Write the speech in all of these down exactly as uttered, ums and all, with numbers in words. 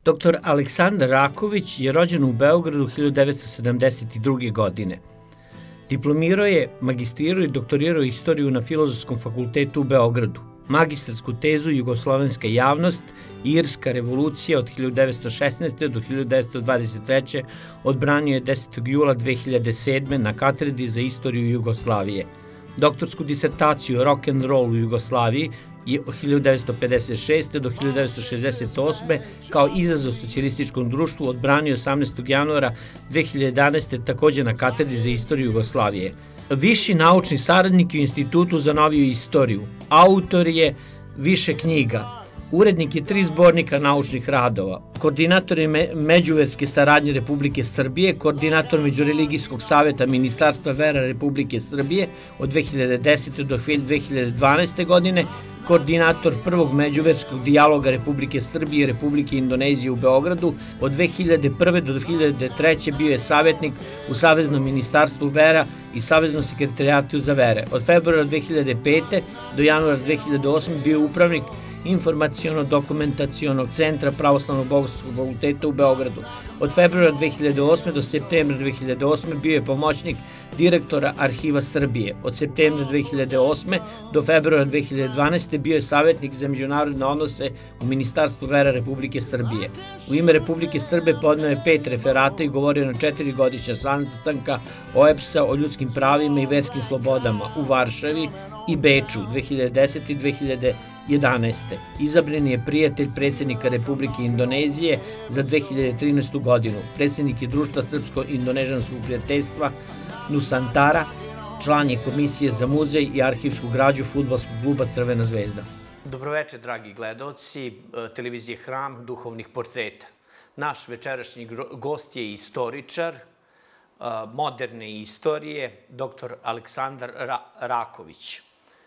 doktor Aleksandar Raković je rođen u Beogradu hiljadu devetsto sedamdeset druge. godine. Diplomirao je, magistrirao i doktorirao istoriju na Filozofskom fakultetu u Beogradu. Magistarsku tezu Jugoslovenska javnost i Irska revolucija od hiljadu devetsto šesnaeste. do hiljadu devetsto dvadeset treće. odbranio je desetog jula dve hiljade sedme. na katedri za istoriju Jugoslavije. Doktorsku disertaciju Rock and Roll u Jugoslaviji i od hiljadu devetsto pedeset šeste. do hiljadu devetsto šezdeset osme. kao izazov socijalističkom društvu odbranio osamnaestog januara dve hiljade jedanaeste. takođe na katedri za istoriju Jugoslavije. Viši naučni saradnik u Institutu za noviju istoriju. Autor je više knjiga. Urednik je tri zbornika naučnih radova. Koordinator je međuverske saradnje Republike Srbije, koordinator Međureligijskog saveta Ministarstva vera Republike Srbije od dve hiljade desete. do dve hiljade dvanaeste. godine, koordinator prvog međuverskog dijaloga Republike Srbije i Republike Indonezije u Beogradu. Od dve hiljade prve. do dve hiljade treće. bio je savjetnik u Saveznom ministarstvu vera i Saveznom sekretarijatu za vere. Od februara dve hiljade pete. do januara dve hiljade osme. bio je upravnik Informaciono-dokumentacionog centra Pravoslavnog bogoslovskog fakulteta u Beogradu. Od februara dve hiljade osme. do septembra dve hiljade osme. bio je pomoćnik direktora Arhiva Srbije. Od septembra dve hiljade osme. do februara dve hiljade dvanaeste. bio je savjetnik za međunarodne odnose u Ministarstvu vera Republike Srbije. U ime Republike Srbije podneo je pet referata i govorio na četiri godišnja sastanka O E B S-a o ljudskim pravima i verskim slobodama u Varšavi i Beču dve hiljade desete. i dve hiljade jedanaeste. Izabran je prijatelj predsjednika Republike Indonezije za dve hiljade trinaestu. godinu. Predsjednik je Društva srpsko-indonežanskog prijateljstva Nusantara, član je Komisije za muzej i arhivsku građu fudbalskog kluba Crvena zvezda. Dobroveče, dragi gledaoci televizije Hram duhovnih portreta. Naš večerašnji gost je istoričar moderne istorije, doktor Aleksandar Raković.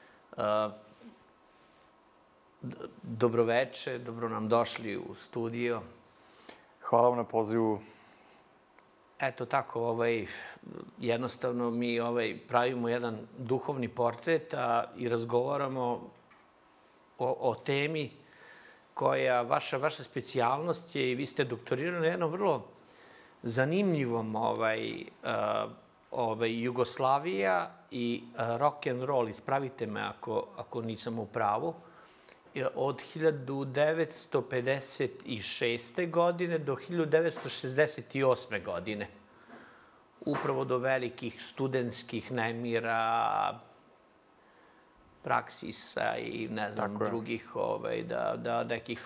Dobroveče, dobro nam došli u studio. Hvala vam na pozivu. Eto tako, jednostavno mi pravimo jedan duhovni portret i razgovaramo o temi koja, vaša specijalnost je i vi ste doktorirali na jednom vrlo zanimljivom Jugoslavija i rock and roll. Ispravite me ako nisam u pravu. Od hiljadu devetsto pedeset šeste. godine do hiljadu devetsto šezdeset osme. godine. Upravo do velikih studentskih nemira, praksisa i ne znam drugih nekih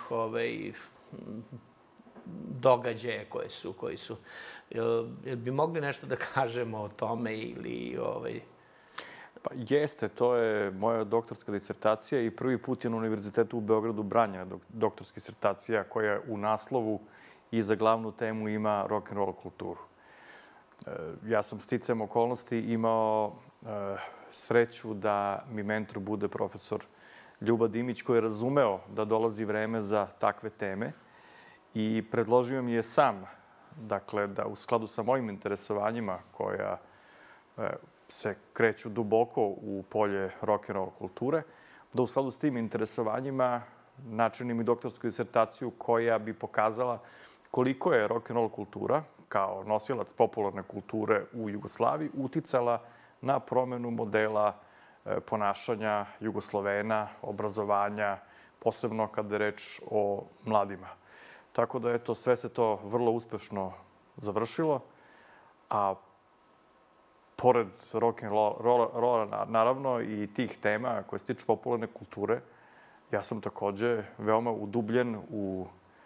događaja koji su. Bi mogli nešto da kažemo o tome ili... Pa jeste, to je moja doktorska disertacija i prvi put je na Univerzitetu u Beogradu branjena doktorska disertacija koja u naslovu i za glavnu temu ima rock and roll kulturu. Ja sam sticajem okolnosti imao sreću da mi mentor bude profesor Ljuba Dimić koji je razumeo da dolazi vreme za takve teme i predložio mi je sam, dakle, da u skladu sa mojim interesovanjima koja se kreću duboko u polje rock and roll kulture, da u skladu s tim interesovanjima načinim i doktorsku disertaciju koja bi pokazala koliko je rock and roll kultura, kao nosilac popularne kulture u Jugoslaviji, uticala na promenu modela ponašanja Jugoslovena, obrazovanja, posebno kada je reč o mladima. Tako da, eto, sve se to vrlo uspešno završilo, a pored rock and rolla, naravno, i tih tema koje se tiču popularne kulture, ja sam takođe veoma udubljen u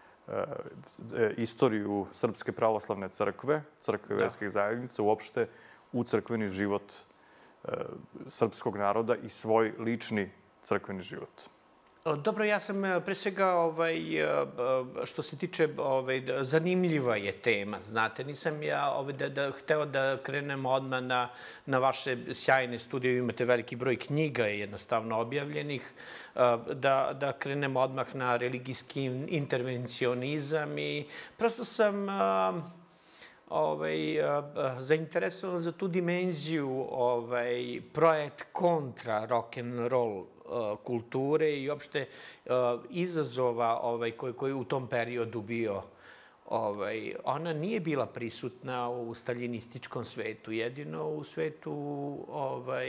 istoriju Srpske pravoslavne crkve, crkve verskih zajednica, uopšte u crkveni život srpskog naroda i svoj lični crkveni život. Dobro, ja sam pre svega, što se tiče, zanimljiva je tema, znate. Nisam ja hteo da krenem odmah na vaše sjajne studije, imate veliki broj knjiga jednostavno objavljenih, da krenem odmah na religijski intervencionizam i prosto sam ovaj, a, a, zainteresovan za tu dimenziju ovaj, projekt kontra rock'n'roll kulture i opšte izazova ovaj, koji, koji u tom periodu bio. Ovaj, ona nije bila prisutna u staljinističkom svetu, jedino u svetu ovaj,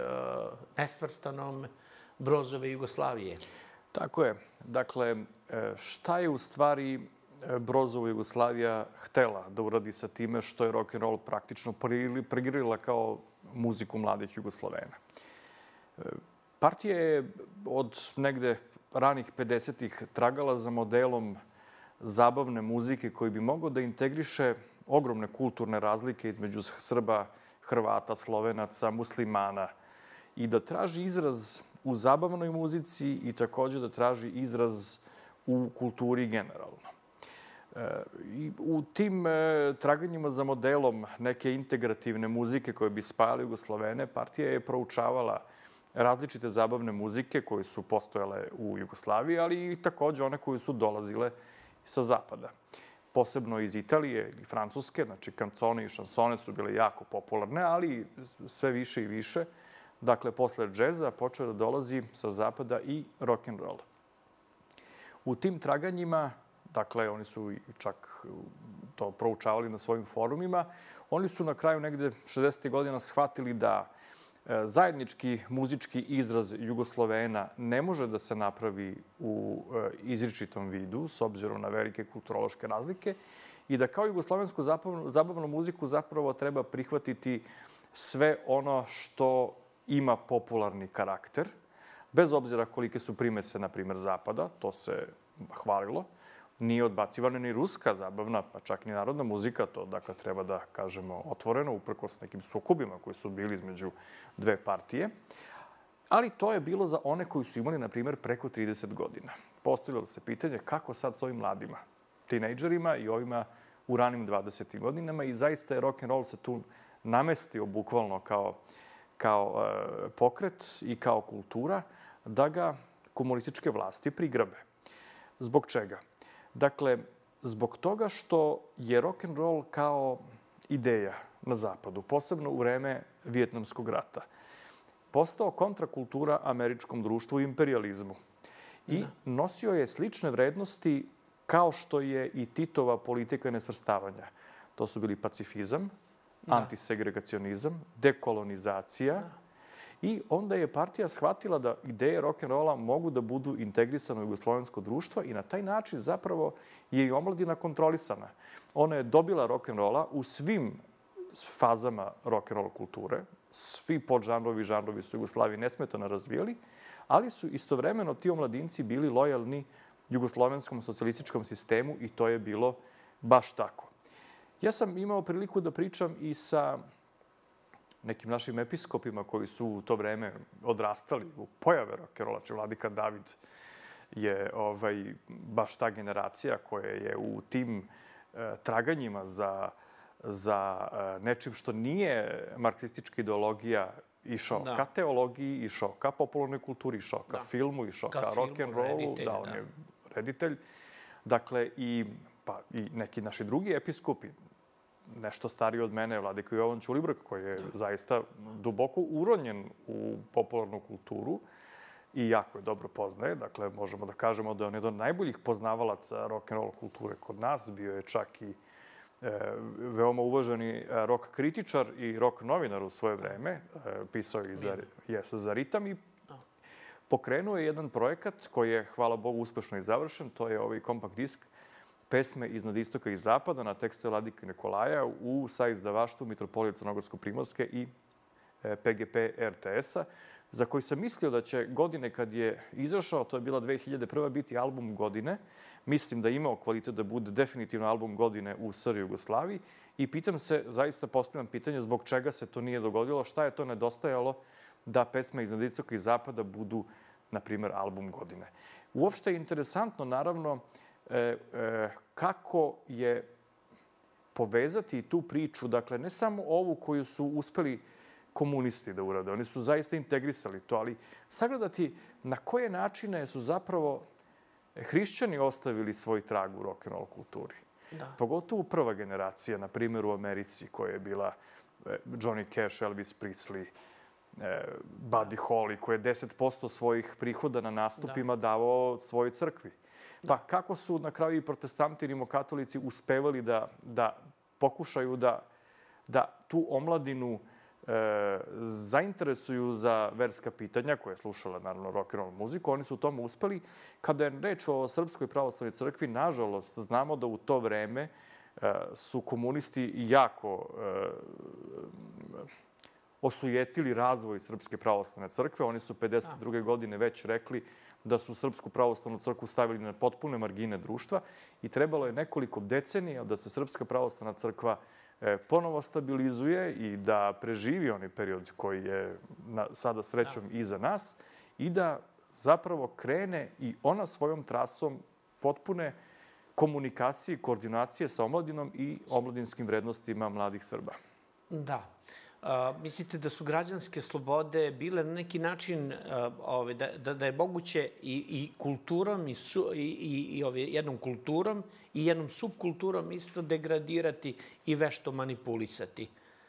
nesvrstanom Brozove Jugoslavije. Tako je. Dakle, šta je u stvari Brozova Jugoslavija htela da uradi sa time što je rock'n'roll praktično pregrila kao muziku mladih Jugoslovena? Partija je od negde ranih pedesetih tragala za modelom zabavne muzike koji bi mogao da integriše ogromne kulturne razlike između Srba, Hrvata, Slovenaca, muslimana i da traži izraz u zabavnoj muzici i takođe da traži izraz u kulturi generalno. I u tim traganjima za modelom neke integrativne muzike koje bi spajale Jugoslovene, partija je proučavala različite zabavne muzike koje su postojale u Jugoslaviji, ali i takođe one koje su dolazile sa zapada. Posebno iz Italije ili Francuske, znači kancone i šansone su bile jako popularne, ali sve više i više. Dakle, posle džeza počeo da dolazi sa zapada i rock'n'roll. U tim traganjima, dakle, oni su čak to proučavali na svojim forumima, oni su na kraju negde šezdesetih godina shvatili da zajednički muzički izraz Jugoslovena ne može da se napravi u izričitom vidu, s obzirom na velike kulturološke razlike, i da kao jugoslovensku zabavnu muziku zapravo treba prihvatiti sve ono što ima popularni karakter, bez obzira kolike su primese, na primer, zapada, to se hvalilo. Nije odbacivana ni ruska zabavna, pa čak ni narodna muzika, to dakle treba da kažemo otvoreno, uprkos nekim sukobima koji su bili između dve partije. Ali to je bilo za one koji su imali, na primer, preko trideset godina. Postavilo se pitanje kako sad s ovim mladima, tinejdžerima i ovima u ranim dvadesetim godinama, i zaista je rock'n'roll se tu namestio bukvalno kao, kao e, pokret i kao kultura da ga komunističke vlasti prigrabe. Zbog čega? Dakle, zbog toga što je rock'n'roll kao ideja na zapadu, posebno u vreme Vijetnamskog rata, postao kontrakultura američkom društvu i imperializmu. I nosio je slične vrednosti kao što je i Titova politika nesvrstavanja. To su bili pacifizam, antisegregacionizam, dekolonizacija. I onda je partija shvatila da ideje rock'n'rolla mogu da budu integrisane u jugoslovensko društvo i na taj način zapravo je i omladina kontrolisana. Ona je dobila rock'n'rolla u svim fazama rock'n'roll kulture. Svi podžanrovi i žanrovi su Jugoslaviji nesmetano razvijali, ali su istovremeno ti omladinci bili lojalni jugoslovenskom socijalističkom sistemu i to je bilo baš tako. Ja sam imao priliku da pričam i sa nekim našim episkopima koji su u to vreme odrastali u pojave rock'n'rolla. Znači, vladika David je ovaj, baš ta generacija koja je u tim e, traganjima za, za e, nečim što nije marksistička ideologija išao da. ka teologiji, išao ka popularnoj kulturi, išao ka da. filmu, išao ka, ka rock'n'rollu. Da, on da. je reditelj. Dakle, i, pa, i neki naši drugi episkopi, nešto stariji od mene, vladika Jovan Ćulibrk, koji je zaista duboko uronjen u popularnu kulturu i jako je dobro poznaje. Dakle, možemo da kažemo da je on jedan od najboljih poznavalaca rock'n'roll kulture kod nas. Bio je čak i e, veoma uvaženi rock kritičar i rock novinar u svoje vreme. E, pisao je i za, jes, za ritam i pokrenuo je jedan projekat koji je, hvala Bogu, uspešno i završen. To je ovaj kompakt disk Pesme iznad istoka i zapada na tekstu Vladike Nikolaja u saizdavaštvu Mitropolije Crnogorsko-Primorske i P G P R T S-a, za koji sam mislio da će godine kad je izašao, to je bila dve hiljade prva, biti album godine. Mislim da je imao kvalitet da bude definitivno album godine u S R Jugoslaviji i pitam se, zaista postavljam pitanje zbog čega se to nije dogodilo, šta je to nedostajalo da Pesme iznad istoka i zapada budu, na primer, album godine. Uopšte je interesantno, naravno, E, e, kako je povezati tu priču, dakle, ne samo ovu koju su uspeli komunisti da urade, oni su zaista integrisali to, ali sagledati na koje načine su zapravo hrišćani ostavili svoj trag u rock'n'roll kulturi. Pogotovo prva generacija, na primjer u Americi, koja je bila Johnny Cash, Elvis Presley, Buddy Holly, koji je deset posto svojih prihoda na nastupima davao svojoj crkvi. Pa kako su na kraju i protestanti i rimokatolici uspevali da pokušaju da tu omladinu zainteresuju za verska pitanja, koja je slušala, naravno, rock and roll muziku, oni su u tome uspeli. Kada je reč o Srpskoj pravoslavnoj crkvi, nažalost, znamo da u to vreme su komunisti jako osujetili razvoj Srpske pravoslavne crkve. Oni su pedeset druge godine već rekli da su Srpsku pravoslavnu crkvu stavili na potpune margine društva i trebalo je nekoliko decenija da se Srpska pravoslavna crkva ponovo stabilizuje i da preživi onaj period koji je sada srećom iza nas i da zapravo krene i ona svojom trasom potpune komunikacije, koordinacije sa omladinom i omladinskim vrednostima mladih Srba. Da. Mislite da su građanske slobode bile na neki način da je moguće i kulturom i jednom kulturom i jednom subkulturom isto degradirati i vešto manipulisati?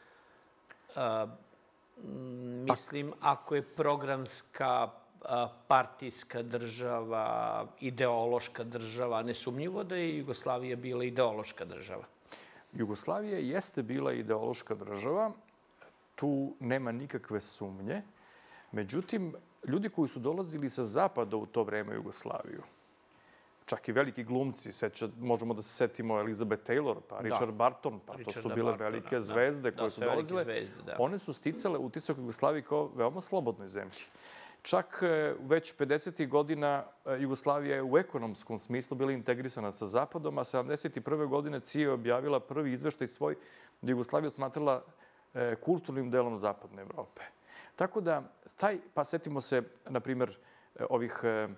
Mislim, ako je programska partijska država, ideološka država, nesumnjivo da je Jugoslavija bila ideološka država. Jugoslavija jeste bila ideološka država, tu nema nikakve sumnje. Međutim, ljudi koji su dolazili sa zapada u to vreme Jugoslaviju, čak i veliki glumci, možemo da se setimo Elizabeth Taylor, pa Richard Barton, pa to su bile velike zvezde koje su dolazile, one su sticale utisak Jugoslaviji kao veoma slobodnoj zemlji. Čak već pedesetih godina Jugoslavija je u ekonomskom smislu bila integrisana sa Zapadom, a sedamdeset prve godine C I E je objavila prvi izveštaj svoj da Jugoslaviju smatrala kulturnim delom Zapadne Evrope. Tako da, taj, pa setimo se, na primjer, ovih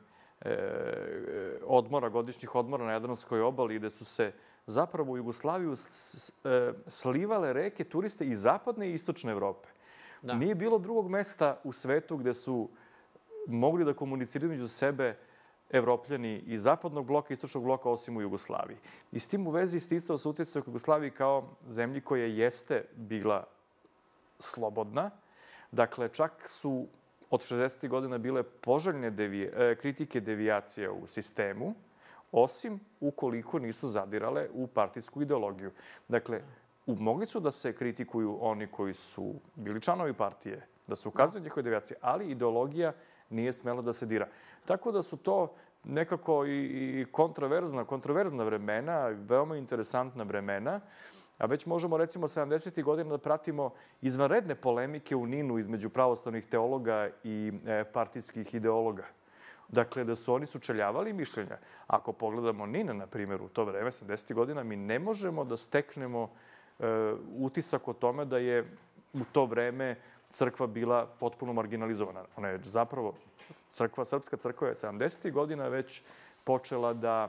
odmora, godišnjih odmora na Jadranskoj obali, gde su se zapravo u Jugoslaviju slivale reke turiste iz Zapadne i Istočne Evrope. Nije bilo drugog mesta u svetu gde su mogli da komuniciraju među sebe Evropljani iz Zapadnog bloka i Istočnog bloka, osim u Jugoslaviji. I s tim u vezi sticao se utjecaj u Jugoslaviji kao zemlji koja jeste bila slobodna. Dakle, čak su od šezdesetih godina bile poželjne kritike devijacije u sistemu, osim ukoliko nisu zadirale u partijsku ideologiju. Dakle, mogli su da se kritikuju oni koji su bili članovi partije, da se ukazuju njihove devijacije, ali ideologija nije smela da se dira. Tako da su to nekako i kontraverzna, kontraverzna vremena, veoma interesantna vremena, a već možemo, recimo, sedamdesetih godina da pratimo izvanredne polemike u Ninu između pravoslavnih teologa i partijskih ideologa. Dakle, da su oni sučeljavali mišljenja. Ako pogledamo Nina, na primjer, u to vreme, sedamdesetih godina, mi ne možemo da steknemo utisak o tome da je u to vreme crkva bila potpuno marginalizovana. Ona je zapravo, crkva, srpska crkva je sedamdesetih godina već počela da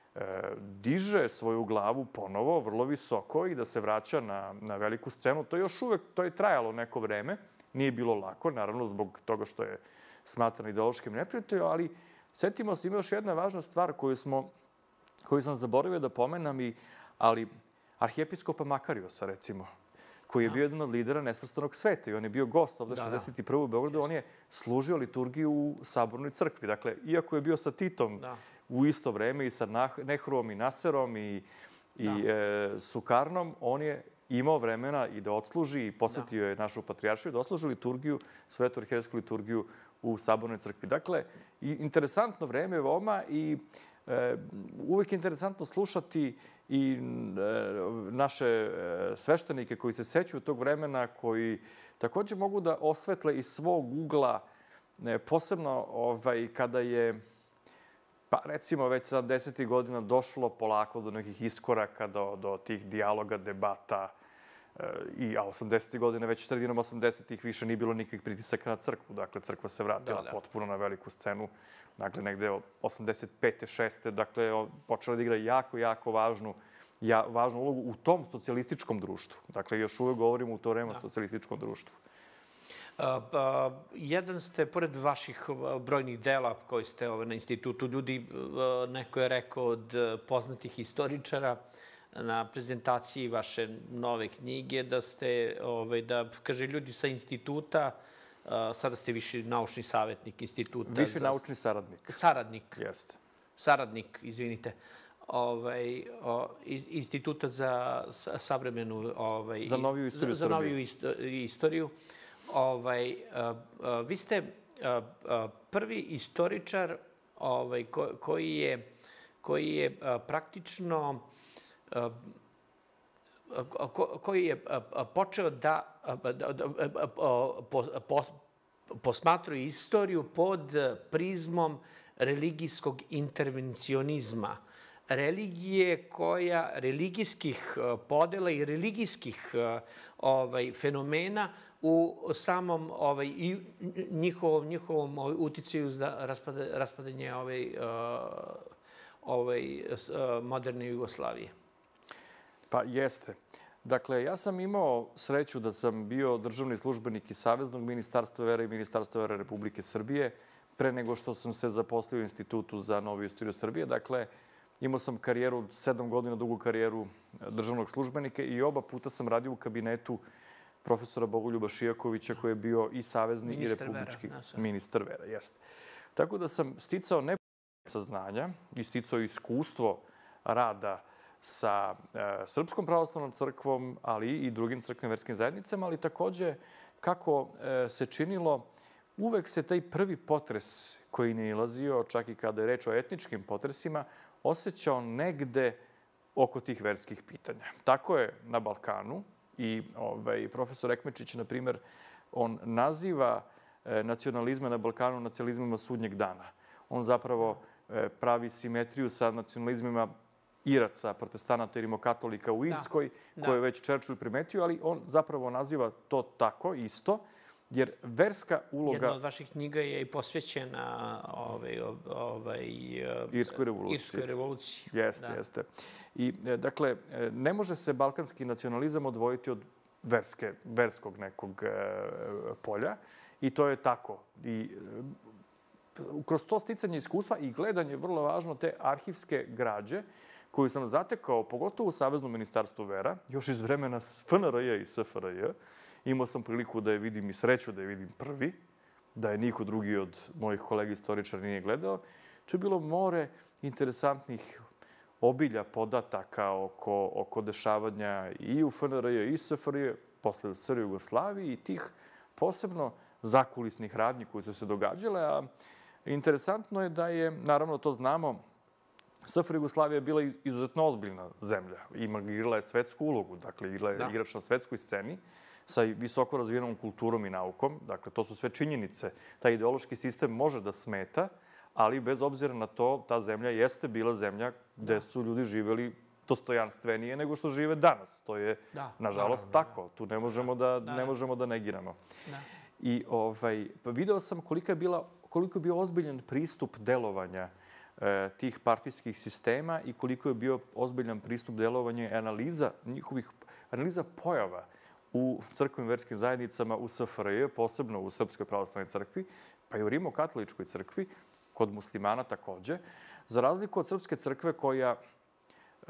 diže svoju glavu ponovo, vrlo visoko i da se vraća na veliku scenu. To je još uvek, to je trajalo neko vreme. Nije bilo lako, naravno, zbog toga što je smatran ideološkim neprijateljom, ali setimo se, ima još jedna važna stvar koju smo, koju sam zaboravio da pomenam, ali arhijepiskopa Makariosa, recimo, koji je bio jedan od lidera Nesvrstanog sveta i on je bio gost ovde šezdeset prve u Beogradu, on je služio liturgiju u Sabornoj crkvi. Dakle, iako je bio sa Titom u isto vreme i sa Nehruom i Naserom i Sukarnom, on je imao vremena i da odsluži i posetio je našu patrijaršiju da odsluži liturgiju, svetu arhijerejsku liturgiju u Sabornoj crkvi. Dakle, interesantno vreme veoma i uvek je interesantno slušati i naše sveštenike koji se sećaju tog vremena, koji također mogu da osvetle iz svog ugla, posebno kada je, pa recimo već sedamdesetih godina došlo polako do nekih iskoraka, do tih dijaloga, debata, a osamdesetih godina, već sredinom osamdesetih više nije bilo nikakvih pritisaka na crkvu. Dakle, crkva se vratila potpuno na veliku scenu. Dakle, negde od osamdeset pete šeste Dakle, počela da igra jako, jako važnu važnu ulogu u tom socijalističkom društvu. Dakle, još uvek govorimo u to vreme o socijalističkom društvu. Jedan ste, pored vaših brojnih dela koji ste na institutu ljudi, neko je rekao od poznatih historičara, na prezentaciji vaše nove knjige, da ste, ovaj, da, kaže, ljudi sa instituta, sada ste viši naučni savjetnik instituta. Viši naučni saradnik. Saradnik. Jeste. Saradnik, izvinite. Ovaj, o, instituta za savremenu... Ovaj, za noviju istoriju za, za noviju isto, istoriju. Ovaj, a, a, vi ste a, a, prvi istoričar ovaj, ko, koji je, koji je a, praktično... A, ko, koji je počeo da, da, da po, po, posmatruje istoriju pod prizmom religijskog intervencionizma. Religije koja, religijskih podela i religijskih ovaj, fenomena u samom ovaj, i njihovom, njihovom ovaj, uticaju za raspada, raspadanje ovaj, ovaj, moderne Jugoslavije. Pa jeste. Dakle, ja sam imao sreću da sam bio državni službenik iz Saveznog ministarstva vere i Ministarstva vere Republike Srbije pre nego što sam se zaposlio u Institutu za noviju istoriju Srbije. Dakle, imao sam karijeru, sedam godina dugu karijeru državnog službenika i oba puta sam radio u kabinetu profesora Bogoljuba Šijakovića, koji je bio i savezni i republički ministar vera. Jeste. Tako da sam sticao ne saznanja i sticao iskustvo rada sa e, Srpskom pravoslavnom crkvom, ali i drugim crkvenim verskim zajednicama, ali takođe kako e, se činilo, uvek se taj prvi potres koji ne ilazio, čak i kada je reč o etničkim potresima, osjećao negde oko tih verskih pitanja. Tako je na Balkanu i ovaj, profesor Ekmečić, na primjer, on naziva e, nacionalizme na Balkanu nacionalizmima sudnjeg dana. On zapravo e, pravi simetriju sa nacionalizmima Iraca, protestanata i rimokatolika u Irskoj, da, koje je već Churchill primetio, ali on zapravo naziva to tako isto, jer verska uloga... Jedna od vaših knjiga je i posvećena ovaj, ovaj, Irskoj revoluciji. Irskoj revoluciji. Jeste, da. jeste. I, dakle, ne može se balkanski nacionalizam odvojiti od verske, verskog nekog e, polja i to je tako. I kroz to sticanje iskustva i gledanje, vrlo važno, te arhivske građe, koju sam zatekao, pogotovo u Saveznom ministarstvu vera, još iz vremena F N R J i S F R J. Imao sam priliku da je vidim i sreću da je vidim prvi, da je niko drugi od mojih kolega istoričara nije gledao. To je bilo more interesantnih obilja podataka oko, oko dešavanja i u F N R J i S F R J, posle u S R Jugoslaviji i tih posebno zakulisnih radnji koji su se događale. A interesantno je da je, naravno to znamo, S F R Jugoslavija je bila izuzetno ozbiljna zemlja. Igrala je svetsku ulogu, dakle, igrala je igrač na svetskoj sceni sa visoko razvijenom kulturom i naukom. Dakle, to su sve činjenice. Taj ideološki sistem može da smeta, ali bez obzira na to, ta zemlja jeste bila zemlja gde su ljudi živeli dostojanstvenije nego što žive danas. To je, nažalost, tako. Tu ne možemo da, ne možemo da negiramo. I ovaj, video sam koliko je, bila, koliko je bio ozbiljan pristup delovanja tih partijskih sistema i koliko je bio ozbiljan pristup delovanja i analiza njihovih, analiza pojava u crkvenim verskim zajednicama u S F R J, posebno u Srpskoj pravoslavnoj crkvi, pa i u Rimokatoličkoj crkvi, kod muslimana takođe, za razliku od Srpske crkve koja uh,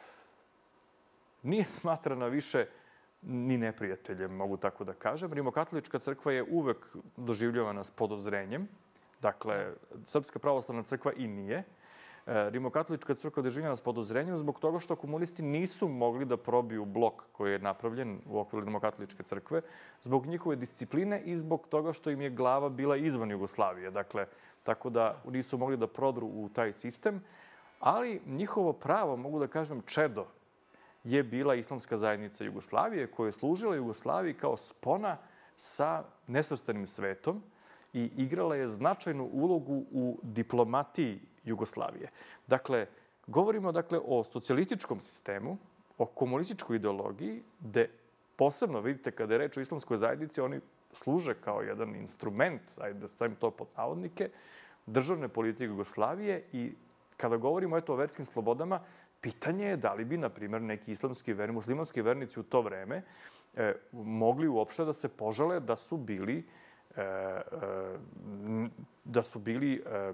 nije smatrana više ni neprijateljem, mogu tako da kažem. Rimokatolička crkva je uvek doživljavana s podozrenjem. Dakle, Srpska pravoslavna crkva i nije. Rimokatolička crkva je doživljena s podozrenjem zbog toga što komunisti nisu mogli da probiju blok koji je napravljen u okviru Rimokatoličke crkve, zbog njihove discipline i zbog toga što im je glava bila izvan Jugoslavije. Dakle, tako da nisu mogli da prodru u taj sistem. Ali njihovo pravo, mogu da kažem, čedo, je bila Islamska zajednica Jugoslavije, koja je služila Jugoslaviji kao spona sa nesvrstanim svetom i igrala je značajnu ulogu u diplomatiji Jugoslavije. Dakle, govorimo dakle o socijalističkom sistemu, o komunističkoj ideologiji, gde posebno, vidite, kada je reč o Islamskoj zajednici, oni služe kao jedan instrument, ajde da stavim to pod navodnike, državne politike Jugoslavije i kada govorimo eto o verskim slobodama, pitanje je da li bi, na primjer, neki islamski verni, muslimanski vernici u to vreme e, mogli uopšte da se požale da su bili, e, e, da su bili e,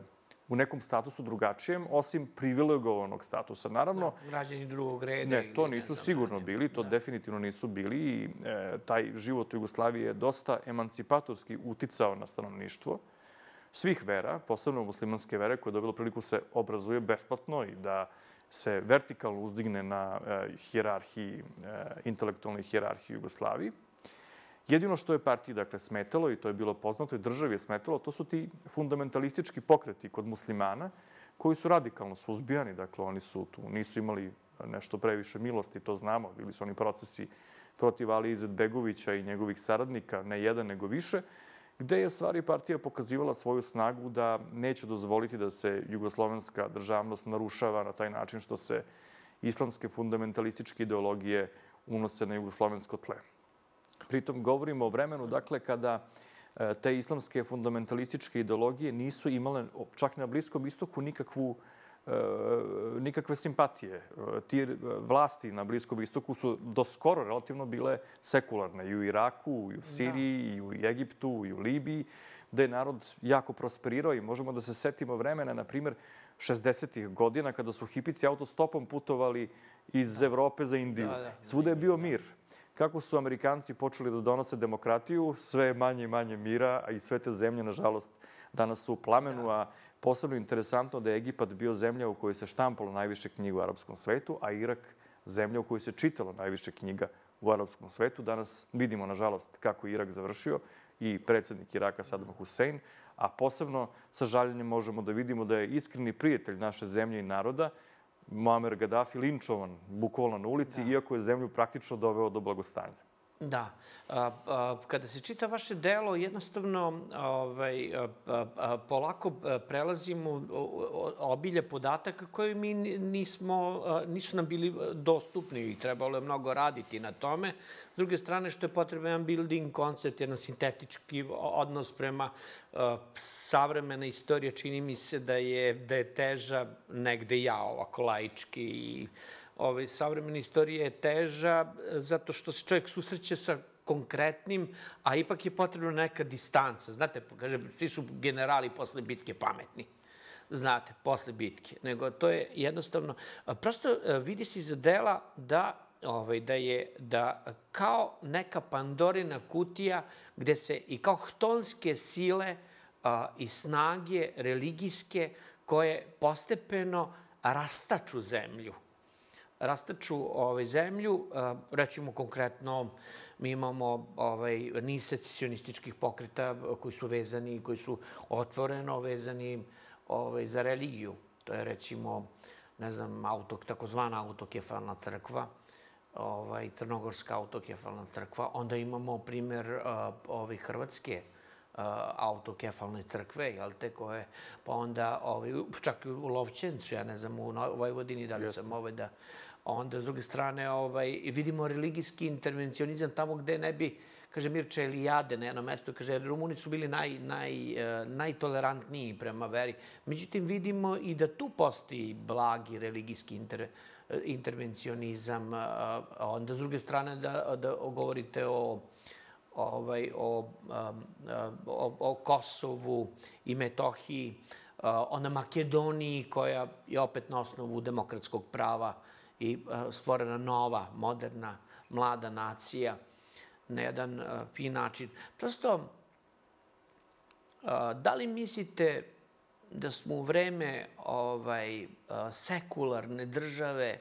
u nekom statusu drugačijem, osim privilegovanog statusa. Naravno, građani drugog reda. Ne, to nisu sigurno bili, to definitivno nisu bili i taj život u Jugoslaviji je dosta emancipatorski uticao na stanovništvo svih vera, posebno muslimanske vere, koje je dobilo priliku se obrazuje besplatno i da se vertikalno uzdigne na hijerarhiji, intelektualnoj hijerarhiji Jugoslaviji. Jedino što je partiji, dakle, smetalo, i to je bilo poznato, i državi je smetalo, to su ti fundamentalistički pokreti kod muslimana, koji su radikalno suzbijani. Dakle, oni su tu, nisu imali nešto previše milosti, to znamo. Bili su oni procesi protiv Ali Izetbegovića i njegovih saradnika, ne jedan, nego više, gde je stvari partija pokazivala svoju snagu da neće dozvoliti da se jugoslovenska državnost narušava na taj način što se islamske fundamentalističke ideologije unose na jugoslovensko tle. Pritom govorimo o vremenu, dakle, kada te islamske fundamentalističke ideologije nisu imale, čak na Bliskom istoku, nikakvu, nikakve simpatije. Ti vlasti na Bliskom istoku su do skoro relativno bile sekularne i u Iraku, i u Siriji, i u Egiptu, i u Libiji, gde je narod jako prosperirao i možemo da se setimo vremena, na primjer, šezdesetih godina, kada su hipici autostopom putovali iz Evrope za Indiju. Svuda je bio mir. Kako su Amerikanci počeli da donose demokratiju, sve je manje i manje mira, a i sve te zemlje, nažalost, danas su u plamenu, a posebno interesantno da je Egipat bio zemlja u kojoj se štampalo najviše knjiga u arapskom svetu, a Irak zemlja u kojoj se čitalo najviše knjiga u arapskom svetu. Danas vidimo, nažalost, kako je Irak završio i predsjednik Iraka Saddam Hussein, a posebno sa žaljenjem možemo da vidimo da je iskreni prijatelj naše zemlje i naroda, Muammar Gaddafi, linčovan bukvalno na ulici, iako je zemlju praktično doveo do blagostanja. Da. Kada se čita vaše delo, jednostavno polako prelazimo obilje podataka koje mi nisu nam bili dostupni i trebalo je mnogo raditi na tome. S druge strane, što je potreban jedan building koncept, jedan sintetički odnos prema savremena istorija, čini mi se da je teža negde ja, ovako laički, i savremena istorija je teža zato što se čovjek susreće sa konkretnim, a ipak je potrebna neka distanca. Znate, kaže, svi su generali posle bitke pametni. Znate, posle bitke. Nego to je jednostavno... Prosto vidi se iza dela da da je da kao neka Pandorina kutija gde se i kao htonske sile i snage religijske koje postepeno rastaču zemlju. Rastaču zemlju, recimo konkretno, mi imamo niz secesionističkih pokreta koji su vezani, koji su otvoreno vezani za religiju. To je recimo, ne znam, takozvana autokefalna crkva, crnogorska autokefalna crkva. Onda imamo primjer hrvatske autokefalne crkve, jel te, koje, pa onda čak i u Lovćencu, ja ne znam, u Vojvodini, da li sam ovaj da... Onda, s druge strane, vidimo religijski intervencionizam tamo gde ne bi, kaže Mirča Elijade na jednom mestu, kaže, Rumuni su bili najtolerantniji prema veri. Međutim, vidimo i da tu postoji blagi religijski intervencionizam. Onda, s druge strane, da govorite o o Kosovu i Metohiji, onda Makedoniji, koja je opet na osnovu demokratskog prava i stvorena nova, moderna, mlada nacija na jedan fin način. Prosto, da li mislite da smo u vreme sekularne države,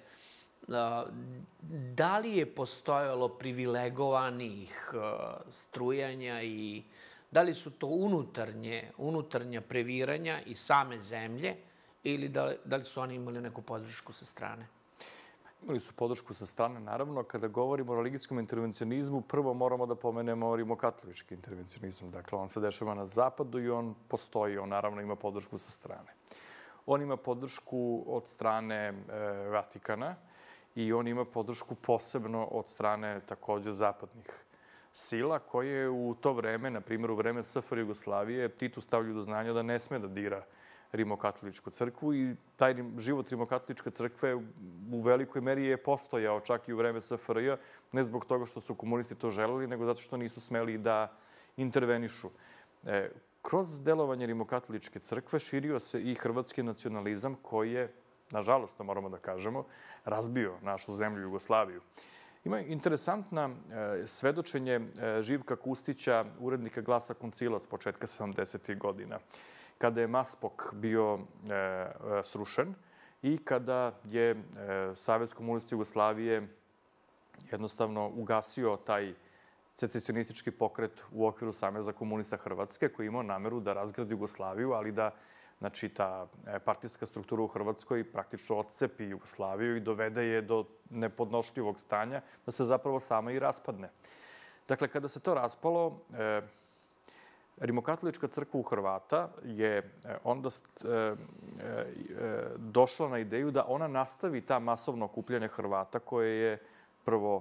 da li je postojalo privilegovanih strujanja i da li su to unutarnja previranja i same zemlje ili da li su oni imali neku podršku sa strane? Imali su podršku sa strane, naravno. Kada govorimo o religijskom intervencionizmu, prvo moramo da pomenemo rimokatolički intervencionizam. Dakle, on se dešava na zapadu i on postoji, on naravno ima podršku sa strane. On ima podršku od strane Vatikana i on ima podršku posebno od strane takođe zapadnih sila koje u to vreme, na primjer u vreme S F R Jugoslavije, Titu stavljaju do znanja da ne sme da dira rimokatoličku crkvu i taj život rimokatoličke crkve u velikoj meri je postojao čak i u vreme S F R J, ne zbog toga što su komunisti to želeli, nego zato što nisu smeli da intervenišu. kroz delovanje rimokatoličke crkve širio se i hrvatski nacionalizam koji je, nažalost, to moramo da kažemo, razbio našu zemlju Jugoslaviju. Ima interesantna svedočenje Živka Kustića, urednika Glasa Koncila s početka sedamdesetih godina, kada je Maspok bio srušen i kada je Savez komunista Jugoslavije jednostavno ugasio taj secesionistički pokret u okviru Saveza komunista Hrvatske, koji je imao nameru da razgradi Jugoslaviju, ali da znači, ta partijska struktura u Hrvatskoj praktično otcepi Jugoslaviju i dovede je do nepodnošljivog stanja da se zapravo sama i raspadne. Dakle, kada se to raspalo, Rimokatolička crkva u Hrvata je onda došla na ideju da ona nastavi ta masovno okupljanje Hrvata koje je prvo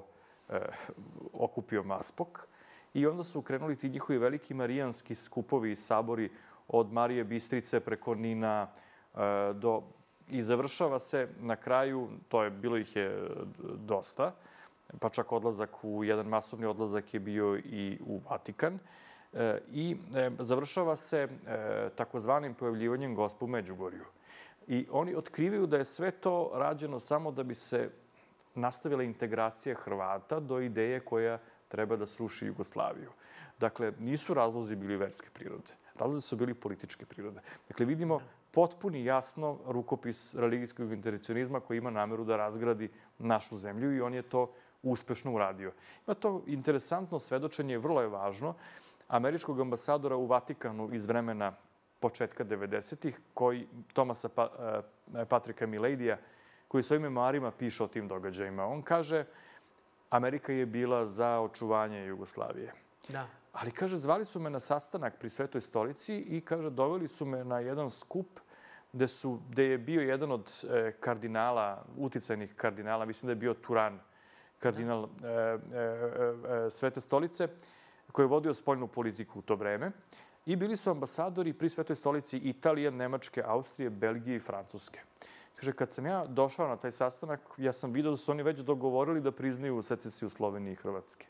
okupio Maspok i onda su krenuli ti njihovi veliki marijanski skupovi i sabori od Marije Bistrice preko Nina do... I završava se na kraju, to je, bilo ih je dosta, pa čak odlazak u jedan masovni odlazak je bio i u Vatikan. I završava se takozvanim pojavljivanjem Gospe u Međugorju. I oni otkrivaju da je sve to rađeno samo da bi se nastavila integracija Hrvata do ideje koja treba da sruši Jugoslaviju. Dakle, nisu razlozi bili verske prirode. Razlozi su bili političke prirode. Dakle, vidimo potpuni jasno rukopis religijskog intervencionizma koji ima nameru da razgradi našu zemlju i on je to uspešno uradio. Ima to interesantno svedočenje, vrlo je važno, američkog ambasadora u Vatikanu iz vremena početka devedesetih, koji Tomasa Patrika Mileidija, koji svojim memoarima piše o tim događajima. On kaže, Amerika je bila za očuvanje Jugoslavije. Da. Ali, kaže, zvali su me na sastanak pri Svetoj stolici i, kaže, doveli su me na jedan skup gde, su, gde je bio jedan od e, kardinala, uticajnih kardinala, mislim da je bio Turan, kardinal e, e, e, Svete stolice, koji je vodio spoljnu politiku u to vreme. I bili su ambasadori pri Svetoj stolici Italije, Nemačke, Austrije, Belgije i Francuske. Kaže, kad sam ja došao na taj sastanak, ja sam vidio da su oni već dogovorili da priznaju secesiju Slovenije i Hrvatske.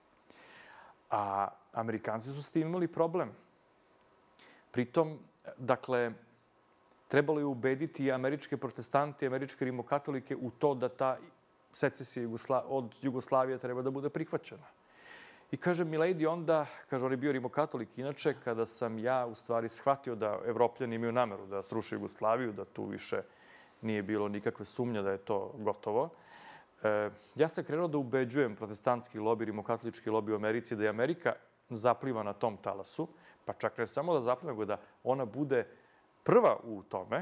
A Amerikanci su s tim imali problem. Pritom, dakle, trebalo je ubediti i američke protestante i američke rimokatolike u to da ta secesija od Jugoslavije treba da bude prihvaćena. I kaže Milady onda, kaže, on je bio rimokatolik inače, kada sam ja u stvari shvatio da Evropljani imaju nameru da sruše Jugoslaviju, da tu više nije bilo nikakve sumnje da je to gotovo. E, ja sam krenuo da ubeđujem protestantski lobi, rimokatolički lobi u Americi, da je Amerika zapliva na tom talasu, pa čak ne samo da zapliva, nego da ona bude prva u tome,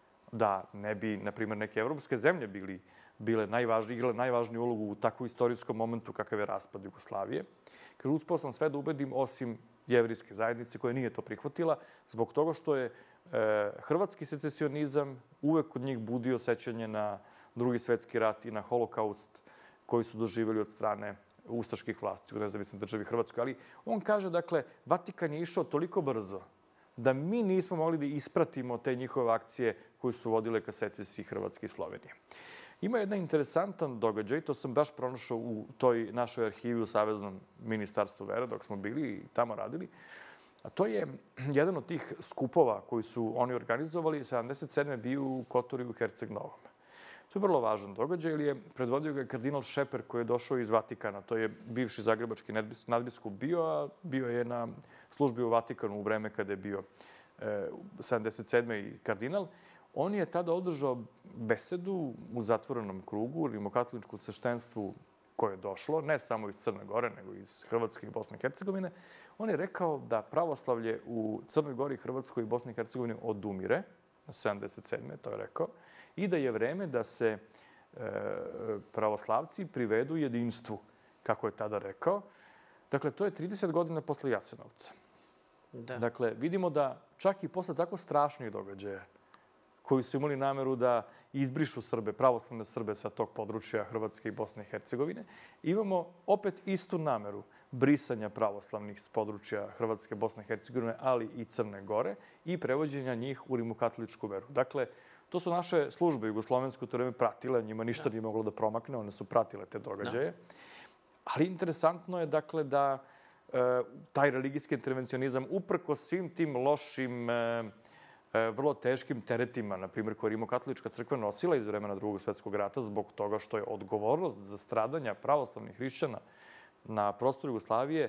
da ne bi, na primjer, neke evropske zemlje bili, bile najvažnije, igrale najvažniju ulogu u takvom istorijskom momentu kakav je raspad Jugoslavije. Kaže, uspeo sam sve da ubedim, osim jevrejske zajednice koja nije to prihvatila, zbog toga što je e, hrvatski secesionizam uvek kod njih budio sećanje na Drugi svetski rat i na holokaust koji su doživjeli od strane ustaških vlasti u nezavisnoj državi Hrvatskoj. Ali on kaže, dakle, Vatikan je išao toliko brzo da mi nismo mogli da ispratimo te njihove akcije koje su vodile ka secesiji Hrvatske i Slovenije. Ima jedan interesantan događaj, to sam baš pronašao u toj našoj arhivi u Saveznom ministarstvu vere, dok smo bili i tamo radili. A to je jedan od tih skupova koji su oni organizovali, sedamdeset sedme bio u Kotoru u Herceg Novom. To je vrlo važan događaj, jer je predvodio ga kardinal Šeper koji je došao iz Vatikana. To je bivši zagrebački nadbiskup bio, a bio je na službi u Vatikanu u vreme kada je bio sedamdeset sedme i kardinal. On je tada održao besedu u zatvorenom krugu, rimokatoličkom sveštenstvu koje je došlo, ne samo iz Crne Gore, nego iz Hrvatske i Bosne i Hercegovine. On je rekao da pravoslavlje u Crnoj Gori, Hrvatskoj i Bosni i Hercegovini odumire, sedamdeset sedme to je rekao, i da je vreme da se e, pravoslavci privedu jedinstvu, kako je tada rekao. Dakle, to je trideset godina posle Jasenovca. Da. Dakle, vidimo da čak i posle tako strašnih događaja, koji su imali nameru da izbrišu Srbe, pravoslavne Srbe sa tog područja Hrvatske i Bosne i Hercegovine, imamo opet istu nameru brisanja pravoslavnih s područja Hrvatske, Bosne i Hercegovine, ali i Crne Gore i prevođenja njih u rimokatoličku veru. Dakle, to su naše službe jugoslovenske u to vreme pratile, njima ništa nije moglo da promakne, one su pratile te događaje. Ali interesantno je, dakle, da taj religijski intervencionizam, uprko svim tim lošim, vrlo teškim teretima, na primjer, koje Rimokatolička crkva nosila iz vremena Drugog svjetskog rata zbog toga što je odgovornost za stradanja pravoslavnih hrišćana na prostoru Jugoslavije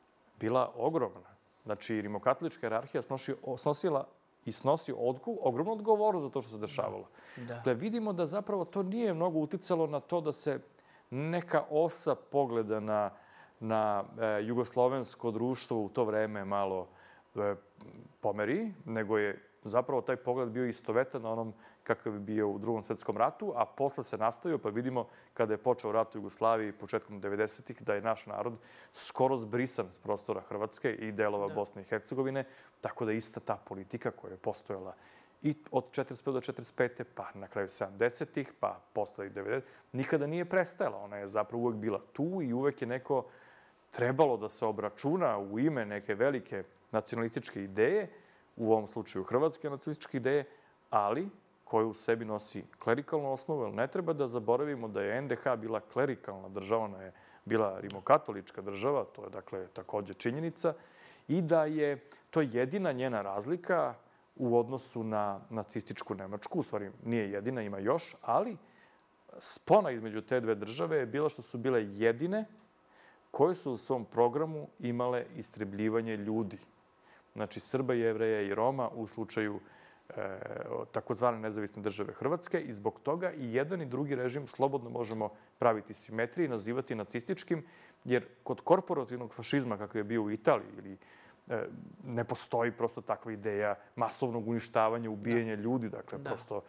bila ogromna. Znači, rimokatolička jerarhija snosila i snosi ogromnu odgovornost za to što se dešavalo. Dakle, vidimo da zapravo to nije mnogo uticalo na to da se neka osa pogleda na, na e, jugoslovensko društvo u to vreme malo e, pomeri, nego je zapravo taj pogled bio istovetan na onom kakav je bio u Drugom svjetskom ratu, a posle se nastavio, pa vidimo kada je počeo rat u Jugoslaviji početkom devedesetih da je naš narod skoro zbrisan s prostora Hrvatske i delova Bosne i Hercegovine, tako da ista ta politika koja je postojala i od četrdeset prve do četrdeset pete pa na kraju sedamdesetih, pa posle i devedesetih, nikada nije prestajala. Ona je zapravo uvek bila tu i uvek je neko trebalo da se obračuna u ime neke velike nacionalističke ideje, u ovom slučaju hrvatske nacionalističke ideje, ali koja u sebi nosi klerikalnu osnovu, jer ne treba da zaboravimo da je en de ha bila klerikalna država, ona je bila rimokatolička država, to je dakle takođe činjenica, i da je to jedina njena razlika u odnosu na nacističku Nemačku. U stvari nije jedina, ima još, ali spona između te dve države je bila što su bile jedine koje su u svom programu imale istrebljivanje ljudi. Znači, Srba, Jevreja i Roma u slučaju e, takozvane nezavisne države Hrvatske i zbog toga i jedan i drugi režim slobodno možemo praviti simetrije i nazivati nacističkim, jer kod korporativnog fašizma kakav je bio u Italiji ili e, ne postoji prosto takva ideja masovnog uništavanja, ubijanja da. ljudi, dakle, da. prosto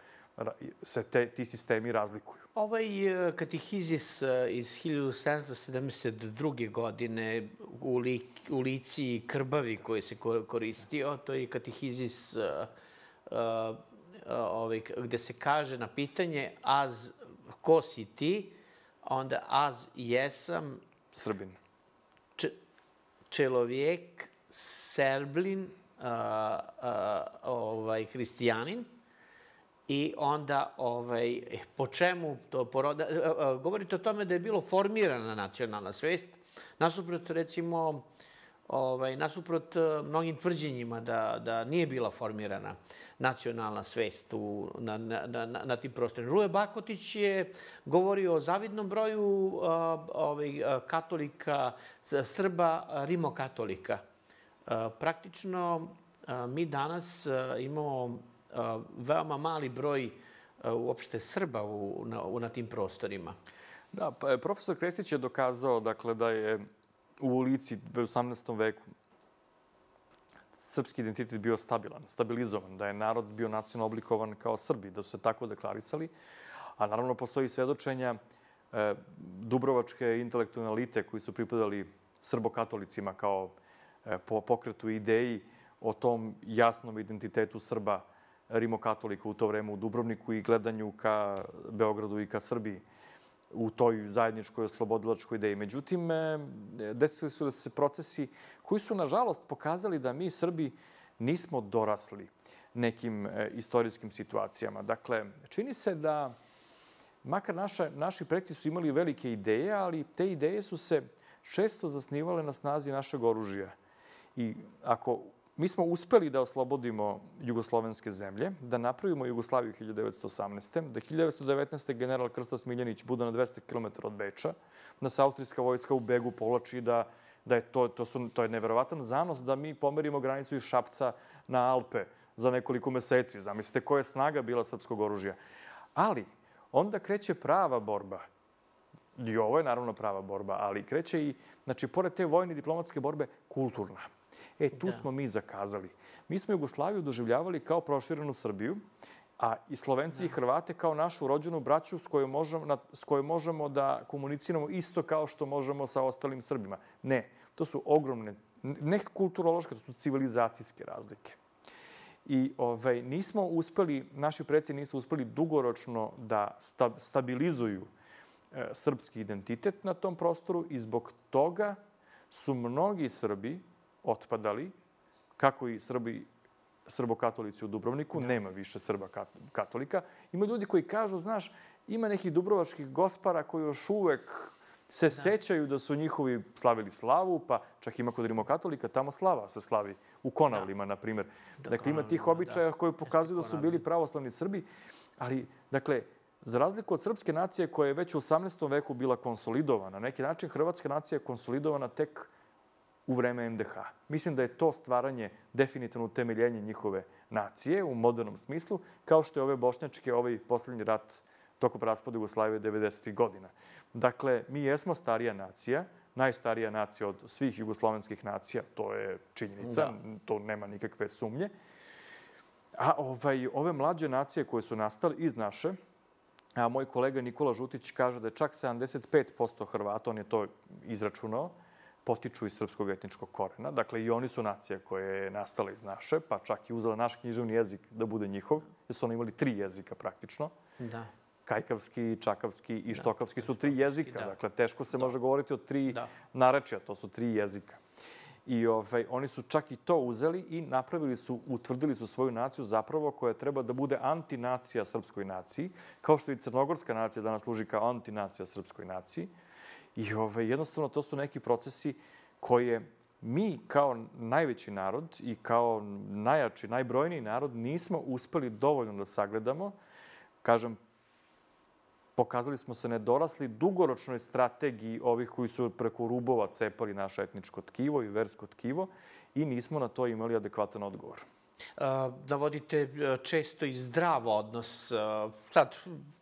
se te, ti sistemi razlikuju. Ovaj katehizis iz hiljadu sedamsto sedamdeset druge. godine u, li, u Lici Krbavi koji se koristio, to je katehizis uh, uh, ovaj, gde se kaže na pitanje az ko si ti, onda az jesam Srbin. Č, čelovijek, Serblin, uh, uh, ovaj, hristijanin. I onda, ovaj, po čemu to poroda... Govorite o tome da je bilo formirana nacionalna svest, nasuprot, recimo, ovaj, nasuprot mnogim tvrđenjima da, da nije bila formirana nacionalna svest u, na, na, na, na tim prostorima. Ruje Bakotić je govorio o zavidnom broju ovaj, katolika, Srba, rimokatolika. Praktično, mi danas imamo veoma mali broj uopšte Srba u, na, na tim prostorima. Da, pa, profesor Krestić je dokazao dakle, da je u Lici u osamnaestom veku srpski identitet bio stabilan, stabilizovan, da je narod bio nacionalno oblikovan kao Srbi, da su se tako deklarisali. A naravno postoji svedočenja e, dubrovačke intelektualne elite koji su pripadali srbokatolicima kao e, po pokretu ideji o tom jasnom identitetu Srba rimokatolika u to vreme u Dubrovniku i gledanju ka Beogradu i ka Srbiji u toj zajedničkoj oslobodilačkoj ideji. Međutim, desili su se procesi koji su, nažalost, pokazali da mi, Srbi, nismo dorasli nekim istorijskim situacijama. Dakle, čini se da, makar naša, naši preci su imali velike ideje, ali te ideje su se često zasnivale na snazi našeg oružja. I ako mi smo uspeli da oslobodimo jugoslovenske zemlje, da napravimo Jugoslaviju hiljadu devetsto osamnaeste. Da hiljadu devetsto devetnaeste. general Krsto Smiljanić bude na dvesta kilometara od Beča, da se austrijska vojska u begu povlači, da, da je to, to, su, to je neverovatan zanos da mi pomerimo granicu iz Šapca na Alpe za nekoliko meseci. Zamislite koja je snaga bila srpskog oružja. Ali onda kreće prava borba. I ovo je naravno prava borba, ali kreće i, znači, pored te vojne diplomatske borbe, kulturna. E, tu da. smo mi zakazali. Mi smo Jugoslaviju doživljavali kao proširenu Srbiju, a i Slovenci da. i Hrvate kao našu rođenu braću s kojom, možemo, na, s kojom možemo da komuniciramo isto kao što možemo sa ostalim Srbima. Ne, to su ogromne, ne kulturološke, to su civilizacijske razlike. I ovaj, nismo uspeli, naši preci nisu uspeli dugoročno da sta, stabilizuju e, srpski identitet na tom prostoru i zbog toga su mnogi Srbi otpadali, kako i Srbi, srbokatolici u Dubrovniku, da. nema više Srba katolika. Ima ljudi koji kažu, znaš, ima nekih dubrovačkih gospara koji još uvek se sećaju da su njihovi slavili slavu, pa čak ima kod rimokatolika, tamo slava se slavi, u Konavlima, na primjer. Dakle, ima tih običaja koji pokazuju da su bili pravoslavni Srbi, ali, dakle, za razliku od srpske nacije koja je već u osamnaestom veku bila konsolidovana, na neki način hrvatska nacija je konsolidovana tek u vreme en de ha. Mislim da je to stvaranje definitivno utemeljenje njihove nacije u modernom smislu, kao što je ove bošnjačke, ovaj posljednji rat tokom raspada Jugoslavije devedesetih godina. Dakle, mi jesmo starija nacija, najstarija nacija od svih jugoslovenskih nacija, to je činjenica, to nema nikakve sumnje. A ovaj, ove mlađe nacije koje su nastale iz naše, a moj kolega Nikola Žutić kaže da je čak sedamdeset pet posto Hrvata, on je to izračunao, potiču iz srpskog etničkog korena. Dakle, i oni su nacija koja je nastala iz naše, pa čak i uzela naš književni jezik da bude njihov, jer su oni imali tri jezika praktično. Da. Kajkavski, čakavski i štokavski su tri jezika. Dakle, teško se može govoriti o tri narečja, to su tri jezika. I ovaj, oni su čak i to uzeli i napravili su, utvrdili su svoju naciju zapravo koja treba da bude antinacija srpskoj naciji, kao što i crnogorska nacija danas služi kao antinacija srpskoj naciji. I ovaj, jednostavno to su neki procesi koje mi kao najveći narod i kao najjači, najbrojniji narod nismo uspeli dovoljno da sagledamo. Kažem, pokazali smo se nedorasli dugoročnoj strategiji ovih koji su preko rubova cepali naše etničko tkivo i versko tkivo i nismo na to imali adekvatan odgovor. Navodite često i zdrav odnos. Sad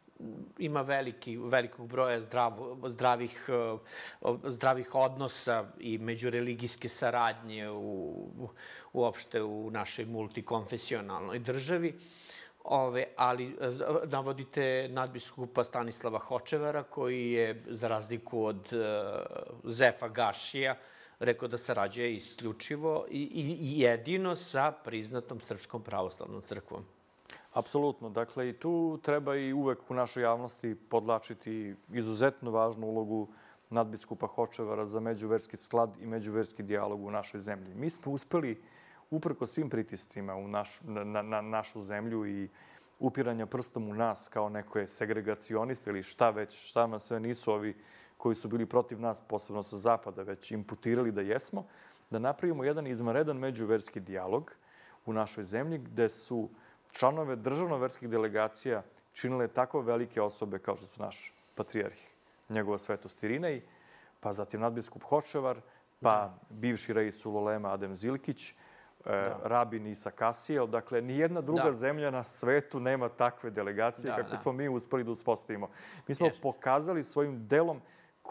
ima veliki, velikog broja zdravo, zdravih, zdravih odnosa i međureligijske saradnje u, uopšte u našoj multikonfesionalnoj državi. Ove, ali navodite nadbiskupa Stanislava Hočevara, koji je, za razliku od uh, Zefa Gašija, rekao da sarađuje isključivo i, i jedino sa priznatom Srpskom pravoslavnom crkvom. Apsolutno. Dakle, i tu treba i uvek u našoj javnosti podlačiti izuzetno važnu ulogu nadbiskupa Hočevara za međuverski sklad i međuverski dijalog u našoj zemlji. Mi smo uspeli uprko svim pritiscima u naš, na, na našu zemlju i upiranja prstom u nas kao neko segregacioniste ili šta već, šta nam sve nisu ovi koji su bili protiv nas, posebno sa zapada, već imputirali da jesmo, da napravimo jedan izvanredan međuverski dijalog u našoj zemlji gde su članove državno-verskih delegacija činile tako velike osobe kao što su naš patrijarh, njegova svetost Irinej, pa zatim nadbiskup Hočevar, pa bivši reis Ululema Adem Zilkić, rabin Isa Kasijel. Dakle, nijedna druga zemlja na svetu nema takve delegacije kako smo mi uspeli da uspostavimo. Mi smo pokazali svojim delom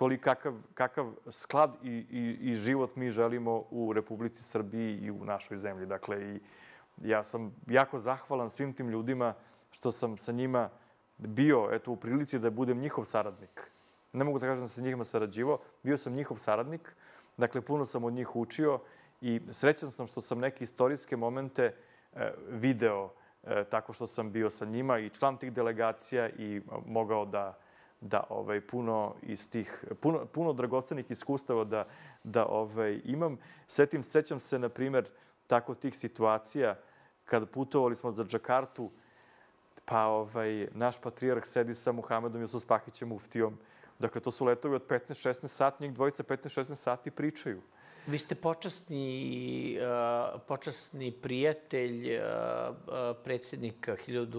kakav sklad i život mi želimo u Republici Srbiji i u našoj zemlji. Dakle, ja sam jako zahvalan svim tim ljudima što sam sa njima bio eto, u prilici da budem njihov saradnik. Ne mogu da kažem da sam njihova sarađivao, bio sam njihov saradnik. Dakle, puno sam od njih učio i srećan sam što sam neke istorijske momente video tako što sam bio sa njima i član tih delegacija i mogao da da ovaj, puno iz tih, puno, puno dragocenih iskustava da, da ovaj, imam. Setim, sećam se, na primjer, tako tih situacija kad putovali smo za Džakartu, pa ovaj, naš patrijarh sedi sa Muhamedom Jusufspahićem Muftijom. Dakle, to su letovi od petnaest šesnaest sati, njih dvojica petnaest šesnaest sati pričaju. Vi ste počasni, uh, počasni prijatelj uh, predsjednika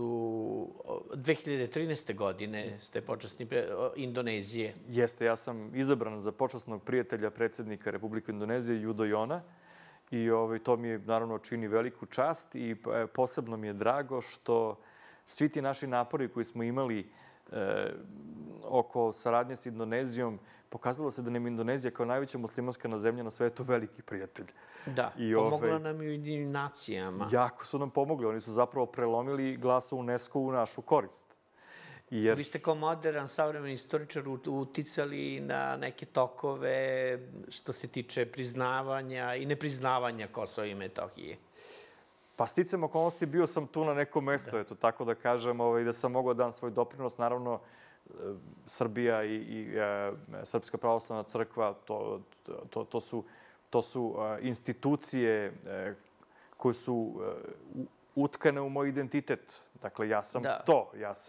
dve hiljade trinaeste. godine, ste počasni pre, uh, Indonezije. Jeste, ja sam izabran za počasnog prijatelja predsjednika Republike Indonezije, Yudhoyona. I ovaj, to mi je, naravno, čini veliku čast i posebno mi je drago što svi ti naši napori koji smo imali e, oko saradnje s Indonezijom, pokazalo se da nam Indonezija kao najveća muslimanska zemlja na svetu veliki prijatelj. Da, I pomogla ovaj, nam i nacijama. Jako su nam pomogli. Oni su zapravo prelomili glas UNESCO u našu korist. Jer... Vi ste kao modern, savremeni istoričar uticali na neke tokove što se tiče priznavanja i nepriznavanja Kosova i Metohije. Pa sticam okolnosti, bio sam tu na nekom mestu, da. Eto, tako da kažem, ovaj, da sam mogao dan svoj doprinos. Naravno, Srbija i, i e, Srpska pravoslavna crkva, to, to, to su, to su e, institucije e, koje su e, utkane u moj identitet. Dakle, ja sam da. to. Ja se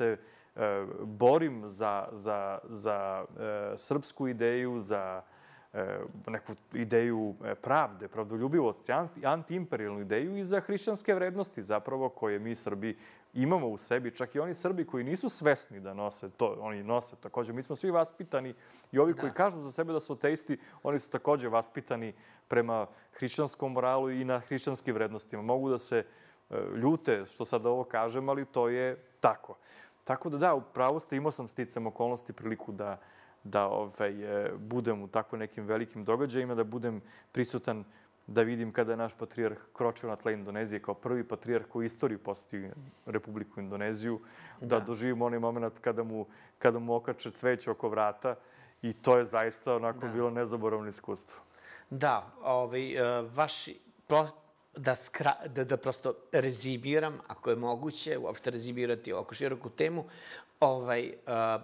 borim za, za, za srpsku ideju, za neku ideju pravde, pravdoljubivosti, antiimperijalnu ideju i za hrišćanske vrednosti zapravo koje mi Srbi imamo u sebi. Čak i oni Srbi koji nisu svesni da nose to, oni nose takođe. Mi smo svi vaspitani i ovi koji kažu za sebe da su ateisti, oni su takođe vaspitani prema hrišćanskom moralu i na hrišćanskim vrednostima. Mogu da se ljute što sad ovo kažem, ali to je tako. Tako da da, upravo ste, imao sam sticam okolnosti priliku da da ovaj, budem u tako nekim velikim događajima, da budem prisutan, da vidim kada je naš patrijarh kročio na tla Indonezije kao prvi patrijarh u istoriji posjetio Republiku Indoneziju, da, da doživim onaj moment kada mu, kada mu okače cveće oko vrata i to je zaista onako da. bilo nezaboravno iskustvo. Da, ovaj, vaši... Da, skra, da, da prosto rezimiram, ako je moguće, uopšte rezimirati ovako široku temu, ovaj... Uh,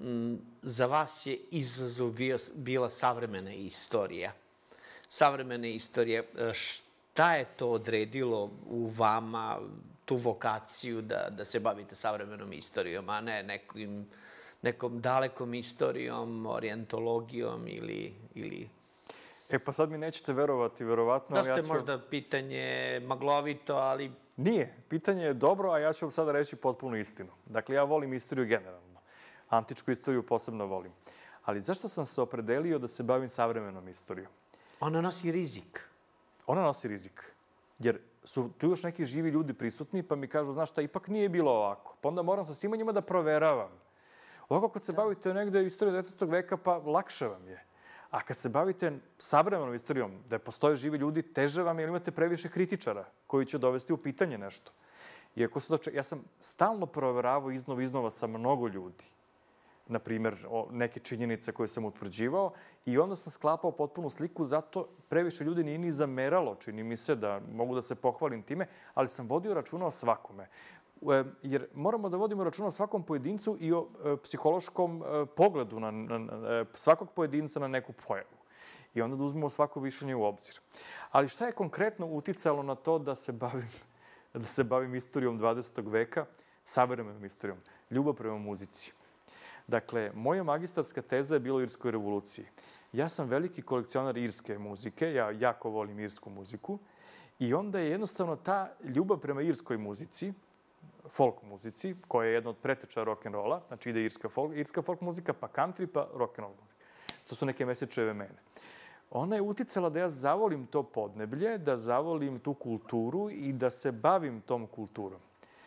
za vas je izazov bio, bila savremena istorija. Savremena istorija, šta je to odredilo u vama, tu vokaciju da, da se bavite savremenom istorijom, a ne nekim, nekom dalekom istorijom, orijentologijom ili... ili... E pa sad mi nećete verovati, verovatno... Da ste ja ću... možda pitanje maglovito, ali... Nije. Pitanje je dobro, a ja ću vam sada reći potpuno istinu. Dakle, ja volim istoriju generalno. Antičku istoriju posebno volim. Ali zašto sam se opredelio da se bavim savremenom istorijom? Ona nosi rizik. Ona nosi rizik. Jer su tu još neki živi ljudi prisutni, pa mi kažu, znaš šta, ipak nije bilo ovako. Pa onda moram sa svima njima da proveravam. Ovako kad se da. bavite negde istorijom devetnaestog veka, pa lakše vam je. A kad se bavite savremenom istorijom, da postoje živi ljudi, teže vam je, jer imate previše kritičara koji će dovesti u pitanje nešto. Iako se to, ja sam stalno proveravao iznova iznova sa mnogo ljudi. Na primjer, neke činjenice koje sam utvrđivao i onda sam sklapao potpunu sliku, zato previše ljudi nije ni zameralo, čini mi se da mogu da se pohvalim time, ali sam vodio računa o svakome. Jer moramo da vodimo računa o svakom pojedincu i o psihološkom pogledu na, na, na svakog pojedinca na neku pojavu. I onda da uzmemo svako mišljenje u obzir. Ali šta je konkretno uticalo na to da se bavim, da se bavim istorijom dvadesetog veka, savremenom istorijom? Ljubav prema muzici. Dakle, moja magistarska teza je bila o Irskoj revoluciji. Ja sam veliki kolekcionar irske muzike, ja jako volim irsku muziku i onda je jednostavno ta ljubav prema irskoj muzici, folk muzici, koja je jedna od preteča rock'n'rolla, znači ide irska folk, irska folk muzika, pa country, pa rock'n'roll muzika. To su neke mesečeve mene. Ona je uticala da ja zavolim to podneblje, da zavolim tu kulturu i da se bavim tom kulturom.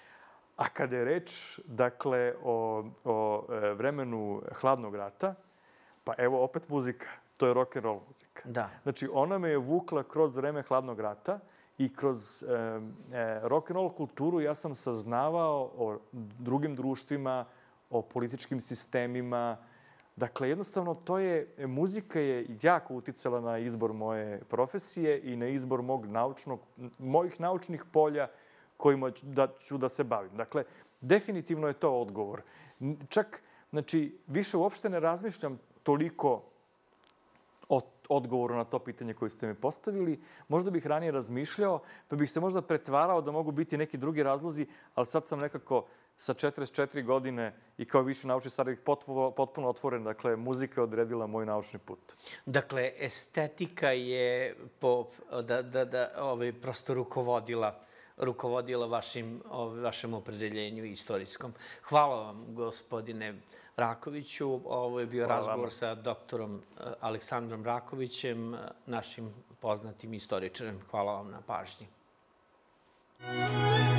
A kada je reč, dakle, o, o vremenu hladnog rata, pa evo opet muzika. To je rock'n'roll muzika. Da. Znači, ona me je vukla kroz vreme hladnog rata i kroz e, e, rock'n'roll kulturu ja sam saznavao o drugim društvima, o političkim sistemima. Dakle, jednostavno, to je, muzika je jako uticala na izbor moje profesije i na izbor mog naučnog, mojih naučnih polja kojima da, ću da se bavim. Dakle, definitivno je to odgovor. Čak, znači, više uopšte ne razmišljam toliko o odgovoru na to pitanje koje ste mi postavili. Možda bih ranije razmišljao, pa bih se možda pretvarao da mogu biti neki drugi razlozi, ali sad sam nekako sa četrdeset četiri godine i kao viši naučni saradnik potpuno otvoren. Dakle, muzika je odredila moj naučni put. Dakle, estetika je po, da, da, da, ovaj, prosto rukovodila rukovodila vašim, vašem opredeljenju istorijskom. Hvala vam, gospodine Rakoviću. Ovo je bio Hvala razgovor vam. sa doktorom Aleksandrom Rakovićem, našim poznatim istoričarem. Hvala vam na pažnji.